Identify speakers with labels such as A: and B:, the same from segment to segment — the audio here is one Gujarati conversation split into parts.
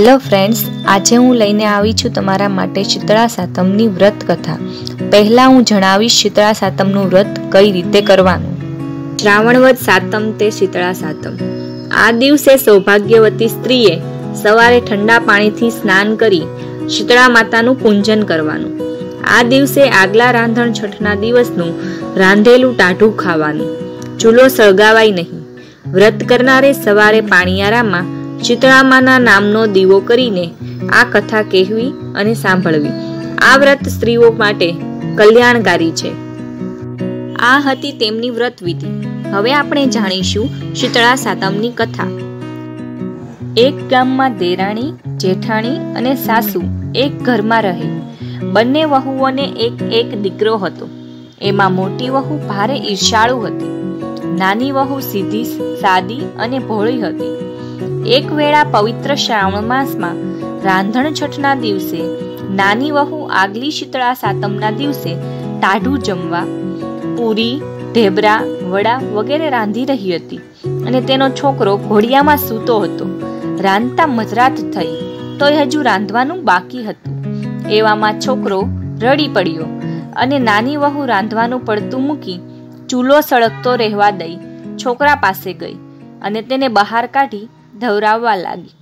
A: હેલો ફ્રેન્ડ્સ, આજે હું લઈને આવી છું તમારા માટે શીતળા સાતમની વ્રત કથા. પહેલા હું જણાવીશ શીતળા સાતમનું વ્રત કઈ રીતે કરવાનું. શ્રાવણવદ સાતમ તે શીતળા સાતમ. આ દિવસે સૌભાગ્યવતી સ્ત્રીએ સવારે ઠંડા પાણીથી સ્નાન કરી શીતળા માતાનું પૂજન કરવાનું. આ દિવસે આગલા રાંધણ છઠના દિવસનું રાંધેલું ટાઢું ખાવાનું. ચૂલો સળગાવાય નહીં. વ્રત કરનારે સવારે પાણીયારામાં શીતળામાના નામનો દીવો કરીને આ કથા કહેવી અને સાંભળવી. આ વ્રત સ્ત્રીઓ માટે કલ્યાણકારી છે. આ હતી તેમની વ્રત વિધિ. હવે આપણે જાણીશું શીતળા સાતમની કથા. એક ગામમાં દેરાણી, જેઠાણી અને સાસુ એક ઘરમાં રહે. બંને વહુઓને એક દીકરો હતો. એમાં મોટી વહુ ભારે ઈર્ષાળુ હતી. નાની વહુ સીધી, સાદી અને ભોળી હતી. એક વેળા પવિત્ર શ્રાવણ માસમાં રાંધણ છઠના દિવસે નાની વહુ આગલી શીતળા સાતમના દિવસે ટાઢું જમવા પૂરી, ઢેબરા, વડા વગેરે રાંધી રહી હતી અને તેનો છોકરો ઘોડિયામાં સૂતો હતો. રાંધતા મધરાત થઈ તોય હજુ રાંધવાનું બાકી હતું. એવામાં છોકરો રડી પડ્યો અને નાની વહુ રાંધવાનું પડતું મૂકી ચૂલો સળગતો રહેવા દઈ છોકરા પાસે ગઈ અને તેને બહાર કાઢી ધવરાવવા લાગી.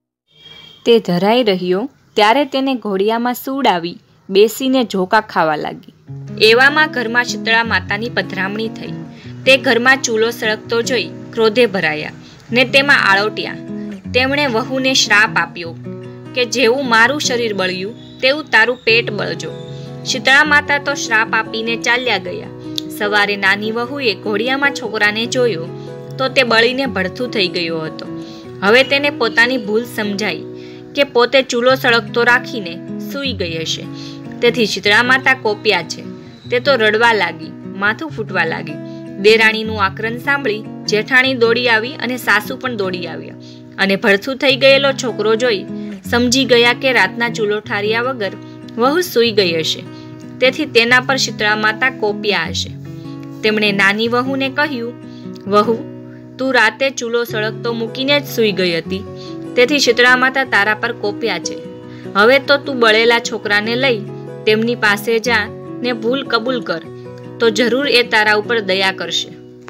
A: તે ધરાઈ રહ્યો ત્યારે તેને ઘોડિયામાં સૂડાવી બેસીને ઝોકા ખાવા લાગી. એવામાં ઘરમાં શીતળા માતાની પધરામણી થઈ. તે ઘરમાં ચૂલો સળગતો જોઈ ક્રોધે ભરાયા ને તેમાં આળોટ્યા. તેમણે વહુને શ્રાપ આપ્યો કે જેવું મારું શરીર બળ્યું તેવું તારું પેટ બળજો. શીતળા માતા તો શ્રાપ આપીને ચાલ્યા ગયા. સવારે નાની વહુએ ઘોડિયામાં છોકરાને જોયો તો તે બળીને ભડથું થઈ ગયો હતો. હવે તેને પોતાની ભૂલ સમજાઈ કે પોતે ચૂલો સળગતો રાખીને સૂઈ ગઈ હશે. તેથી શીતળા માતા કોપ્યા છે. તે તો રડવા લાગી, માથું ફૂટવા લાગી. દેરાણીનું આક્રંદ સાંભળી જેઠાણી દોડી આવી અને સાસુ પણ દોડી આવ્યા અને ભડથું થઈ ગયેલો છોકરો જોઈ સમજી ગયા કે રાતના ચૂલો ઠાર્યા વગર વહુ સૂઈ ગઈ હશે. તેથી તેના પર શીતળા માતા કોપ્યા હશે. તેમણે નાની વહુને કહ્યું, વહુ, તું રાતે ચૂલો સળગતો મૂકીને જ સૂઈ ગઈ હતી, તેથી શીતળા માતા તારા પર કોપ્યા છે. હવે તો તું બળેલા છોકરાને લઈ તેમની પાસે જા ને ભૂલ કબૂલ કર, તો જરૂર એ તારા ઉપર દયા કરશે.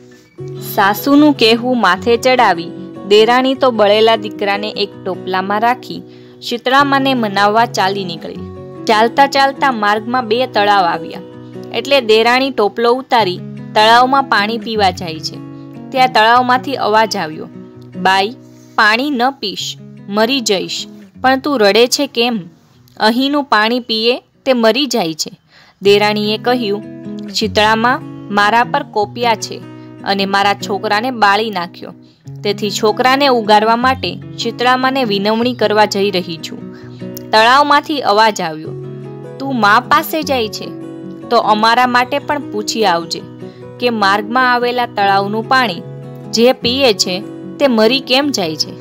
A: સાસુનું કહેવું માથે ચડાવી દેરાણી તો બળેલા દીકરાને એક ટોપલામાં રાખી શીતળામાને મનાવવા ચાલી નીકળી. ચાલતા ચાલતા માર્ગમાં 2 તળાવ આવ્યા. એટલે દેરાણી ટોપલો ઉતારી તળાવમાં પાણી પીવા જાય છે. ત્યાં તળાવમાંથી અવાજ આવ્યો, બાઈ, પાણી ન પીશ, મરી જઈશ. પણ તું રડે છે કેમ? અહીંનું પાણી પીએ તે મરી જાય છે. દેરાણીએ કહ્યું, શીતળામાં મારા પર કોપ્યા છે અને મારા છોકરાને બાળી નાખ્યો. તેથી છોકરાને ઉગારવા માટે શીતળામાને વિનવણી કરવા જઈ રહી છું. તળાવમાંથી અવાજ આવ્યો, તું મા પાસે જાય છે તો અમારા માટે પણ પૂછી આવજે કે માર્ગમાં આવેલા તળાવનું પાણી જે પીએ છે તે મરી કેમ જાય છે.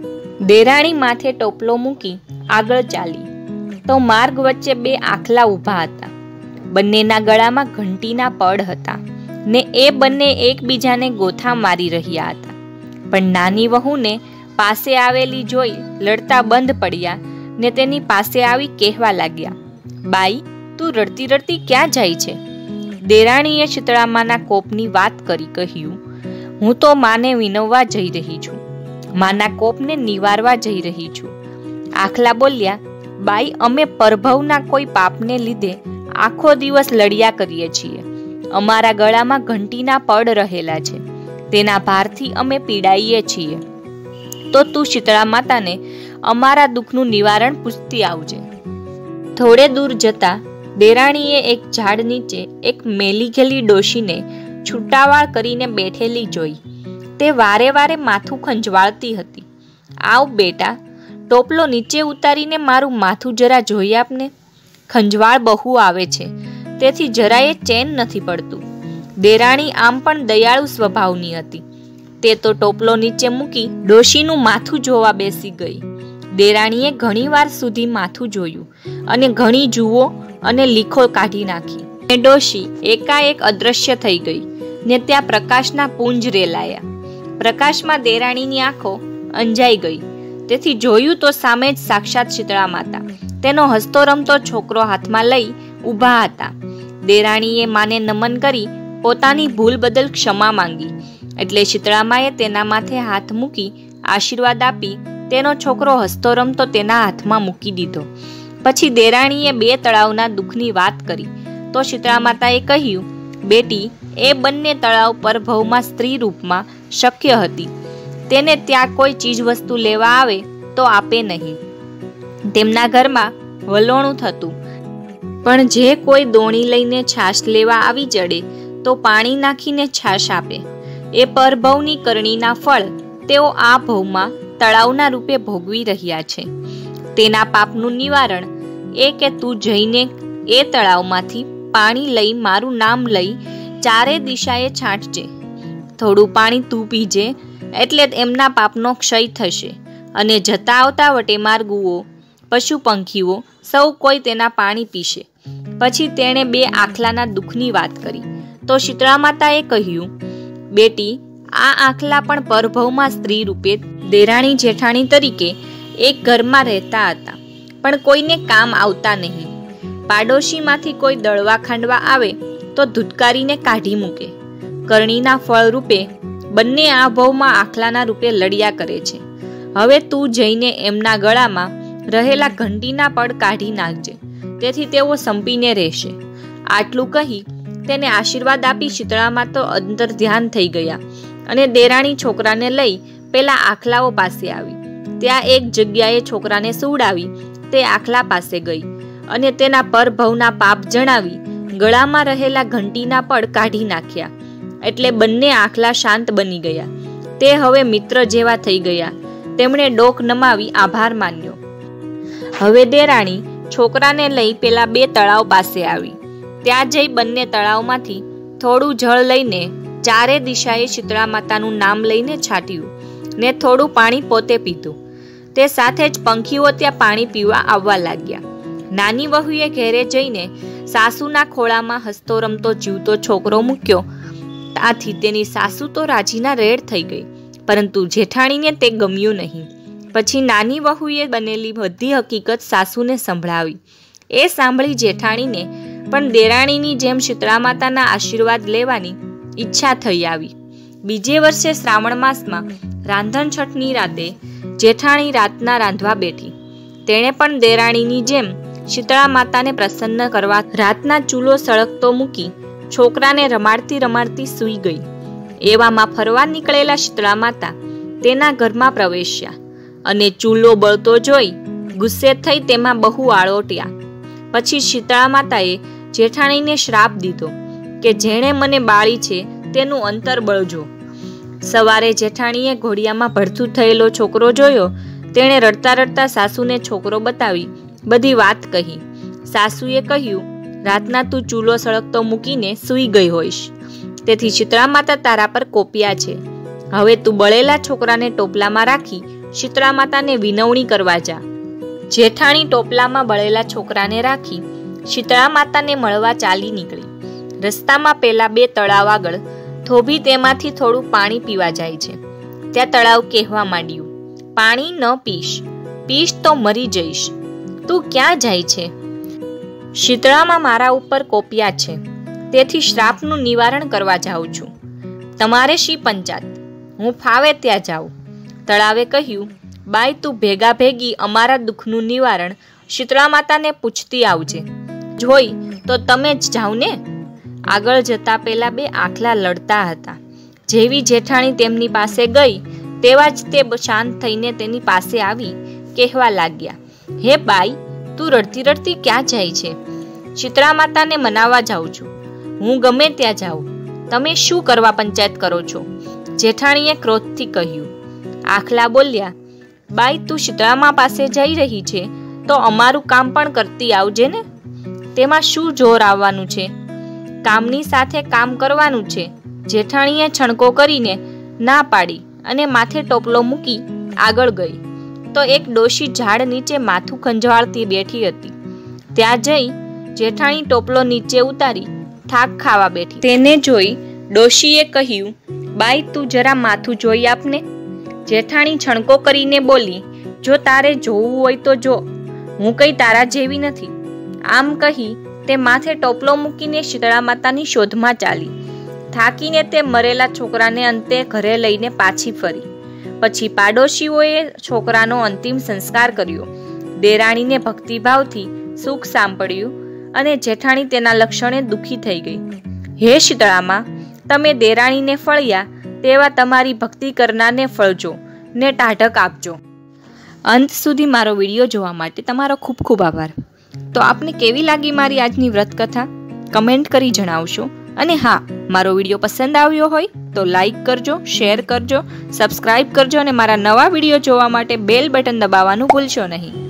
A: દેરાણી માથે ટોપલો મૂકી આગળ ચાલી તો માર્ગ વચ્ચે 2 આખલા ઊભા હતા. બંનેના ગળામાં ઘંટીના પડ હતા ને એ બંને એકબીજાને ગોથા મારી રહ્યા હતા. પણ નાની વહુને પાસે આવેલી જોઈ લડતા બંધ પડ્યા ને તેની પાસે આવી કહેવા લાગ્યા, બાઈ, તું રડતી રડતી ક્યાં જાય છે? દેરાણીએ શીતળામાના કોપની વાત કરી કહ્યું, હું તો માને વિનવવા જઈ રહી છું, માના કોપને નિવારવા જઈ રહી છું. આખલા બોલ્યા, બાઈ, અમે પરભવના કોઈ પાપને લીધે આખો દિવસ લડ્યા કરીએ છીએ. અમારા ગળામાં ઘંટીના પડ રહેલા છે, તેના ભારથી અમે પીડાઈએ છીએ. તો તું શીતળા માતાને અમારા દુઃખનું નિવારણ પૂછતી આવજે. થોડે દૂર જતા દેરાણીએ એક ઝાડ નીચે એક મેલી ગયેલી ડોશીને છૂટાવાળ કરીને બેઠેલી જોઈ. તે વારે વારે માથું ખંજવાળતી હતી. આવ બેટા, ટોપલો નીચે ઉતારીને મારું માથું જરા જોઈ આપને. ખંજવાળ બહુ આવે છે, તેથી જરાય ચેન નથી પડતું. દેરાણી આમ પણ દયાળુ સ્વભાવની હતી. તે તો ટોપલો નીચે મૂકી ડોશીનું માથું જોવા બેસી ગઈ. દેરાણીએ ઘણી વાર સુધી માથું જોયું અને ઘણી જુઓ અને લીખો કાઢી નાખી. ડોશી એકાએક અદ્રશ્ય થઈ ગઈ ને ત્યાં પ્રકાશના પુંજ રેલાયા. પ્રકાશમાં દેરાણીની આંખો અંજાઈ ગઈ. તેથી જોયું તો સામે જ સાક્ષાત શીતળા માતા તેનો હસતો રમતો છોકરો હાથમાં લઈ ઊભા હતા. દેરાણીએ માને નમન કરી પોતાની ભૂલ બદલ ક્ષમા માંગી એટલે શીતળામાએ તેના માથે હાથ મૂકી આશીર્વાદ આપી તેનો છોકરો હસતો રમતો તેના હાથમાં મૂકી દીધો. પછી દેરાણીએ 2 તળાવના દુઃખની વાત કરી તો શીતળા માતાએ કહ્યું, બેટી, એ બંને તળાવ પરભવમાં સ્ત્રી રૂપમાં શક્ય હતી. તેને ત્યાં કોઈ ચીજ વસ્તુ લેવા આવે તો આપે નહીં. તેમના ઘરમાં વલોણું થતું, પણ જે કોઈ દોણી લઈને છાશ લેવા આવી ચડે તો પાણી નાખીને છાશ આપે. એ પરભવની કરણીના ફળ તેઓ આ ભવમાં તળાવના રૂપે ભોગવી રહ્યા છે. તેના પાપનું નિવારણ એ કે તું જઈને એ તળાવમાંથી પાણી લઈ મારું નામ લઈ ચારે દિશાએ છાંટજે. થોડું પાણી તું પીજે એટલે એમના પાપનો ક્ષય થશે અને જતા આવતા વટેમાર્ગુઓ, પશુ પંખીઓ સૌ કોઈ તેના પાણી પીશે. પછી તેણે 2 આખલાના દુઃખની વાત કરી તો શીતળા માતાએ કહ્યું, બેટી, આ આખલા પણ પરભવમાં સ્ત્રી રૂપે દેરાણી જેઠાણી તરીકે એક ઘરમાં રહેતા હતા, પણ કોઈને કામ આવતા નહીં. પાડોશીમાંથી કોઈ દળવા ખાંડવા આવે તો ધુતકારીને કાઢી મૂકે. કરણીના ફળ રૂપે બંને આ ભવમાં આખલાના રૂપે લડ્યા કરે છે. હવે તું જઈને એમના ગળામાં રહેલા ઘંટીના પડ કાઢી નાખજે, તેથી તેઓ સંપીને રહેશે. આટલું કહી તેને આશીર્વાદ આપી શીતળામાં તો અંદર ધ્યાન થઈ ગયા અને દેરાણી છોકરાને લઈ પેલા આખલાઓ પાસે આવી. ત્યાં એક જગ્યાએ છોકરાને સુવડાવી તે આખલા પાસે ગઈ અને તેના પરભવના પાપ જણાવી ગળામાં રહેલા ઘંટીના પડ કાઢી નાખ્યા. એટલે બંને આખલા શાંત બની ગયા. તે હવે મિત્ર જેવા થઈ ગયા. તેમણે ડોક નમાવી આભાર માન્યો. હવે દેરાણી છોકરાને લઈ પેલા 2 તળાવ પાસે આવી. ત્યાં જઈ બંને તળાવમાંથી થોડું જળ લઈને ચારે દિશાએ શીતળા માતાનું નામ લઈને છાંટ્યું ને થોડું પાણી પોતે પીધું. તે સાથે જ પંખીઓ ત્યાં પાણી પીવા આવવા લાગ્યા. નાની વહુએ ઘેરે જઈને સાસુના ખોળામાં હસતો રમતો જીવતો છોકરો મૂક્યો. આથી તેની સાસુ તો રાજીના રેડ થઈ ગઈ, પરંતુ જેઠાણીને તે ગમ્યું નહીં. પછી નાની વહુએ બનેલી બધી હકીકત સાસુને સંભળાવી. એ સાંભળી જેઠાણીને પણ દેરાણીની જેમ શીતળા માતાના આશીર્વાદ લેવાની ઈચ્છા થઈ આવી. બીજે વર્ષે શ્રાવણ માસમાં રાંધણ છઠની રાતે જેઠાણી રાતના રાંધવા બેઠી. તેણે પણ દેરાણીની જેમ શીતળા માતાને પ્રસન્ન કરવા રાતના ચૂલો સળગતો મૂકી છોકરાને રમાડતી રમાડતી સૂઈ ગઈ. એવામાં ફરવા નીકળેલા શીતળા માતા તેના ઘરમાં પ્રવેશ્યા અને ચૂલો બળતો જોઈ ગુસ્સે થઈ તેમાં બહુ આળોટ્યા. પછી શીતળા માતાએ જેઠાણીને શ્રાપ દીધો કે જેણે મને બાળી છે તેનું અંતર બળજો. સવારે જેઠાણીએ ઘોડિયામાં ભડથું થયેલો છોકરો જોયો. તેણે રડતા રડતા સાસુને છોકરો બતાવી બધી વાત કહી. સાસુએ કહ્યું, રાતના તું ચૂલો સળગતો મૂકીને સૂઈ ગઈ હોઈશ, તેથી શીતળા માતા તારા પર કોપ્યા છે. હવે તું બળેલા છોકરાને ટોપલામાં રાખી શીતળા માતાને વિનવણી કરવા જા. જેઠાણી ટોપલામાં બળેલા છોકરાને રાખી શીતળા માતાને મળવા ચાલી નીકળી. રસ્તામાં પેલા 2 તળાવ આગળ થોભી તેમાંથી થોડું પાણી પીવા જાય છે. ત્યાં તળાવ કહેવા માંડ્યું, પાણી ન પીશ, પીશ તો મરી જઈશ. તું ક્યાં જાય છે? શીતળામાં મારા ઉપર કોપ્યા છે, તેથી શ્રાપનું નિવારણ કરવા જાઉં છું. તમારે શી પંચાત, હું ફાવે ત્યાં જાઉં. તળાવે કહ્યું, બાઈ તું ભેગા ભેગી અમારા દુઃખનું નિવારણ શીતળા માતાને પૂછતી આવજે. જોઈ તો તમે જ જાઓ ને. આગળ જતા પેલા 2 આખલા લડતા હતા. જેવી જેઠાણી તેમની પાસે ગઈ તેવા જ તે શાંત થઈને તેની પાસે આવી કહેવા લાગ્યા, હે બાઈ, તું રડતી રડતી ક્યાં જાય છે? શીતળા માતાને મનાવવા જાઉં છું. હું ગમે ત્યાં જાઉં, તમે શું કરવા પંચાયત કરો છો? જેઠાણીએ ક્રોધથી કહ્યું. આખલા બોલ્યા, બાઈ તું શીતળામા પાસે જઈ રહી છે તો અમારું કામ પણ કરતી આવજે ને. તેમાં શું જોર આવવાનું છે? કામની સાથે કામ કરવાનું છે. જેઠાણીએ છણકો કરીને ના પાડી અને માથે ટોપલો મૂકી આગળ ગઈ તો એક ડોશી ઝાડ નીચે માથું ખંજવાળતી બેઠી હતી. ત્યાં જઈ જેઠાણી ટોપલો નીચે ઉતારી થાક ખાવા બેઠી. તેને જોઈ ડોશીએ કહ્યું, બાઈ તું જરા માથું જોઈ આપને. જેઠાણી છણકો કરીને બોલી, જો તારે જોવું હોય તો જો, હું કઈ તારા જેવી નથી. આમ કહી તે માથે ટોપલો મૂકીને શીતળા માતાની શોધમાં ચાલી. થાકીને તે મરેલા છોકરાને અંતે ઘરે લઈને પાછી ફરી. પછી પાડોશીઓએ છોકરાનો અંતિમ સંસ્કાર કર્યો. દેરાણીને ભક્તિભાવથી સુખ સાંભળ્યું અને જેઠાણી તેના લક્ષણે દુઃખી થઈ ગઈ. હે શીતળામાં, તમે દેરાણીને ફળ્યા તેવા તમારી ભક્તિ કરનારને ફળજો ને ટાઢક આપજો. અંત સુધી મારો વિડીયો જોવા માટે તમારો ખૂબ ખૂબ આભાર. તો આપને કેવી લાગી મારી આજની વ્રતકથા? કમેન્ટ કરી જણાવશો. અને હા, મારો વિડીયો પસંદ આવ્યો હોય તો લાઈક કરજો, શેર કરજો, સબસ્ક્રાઈબ કરજો અને મારા નવા વિડીયો જોવા માટે બેલ બટન દબાવવાનું ભૂલશો નહીં.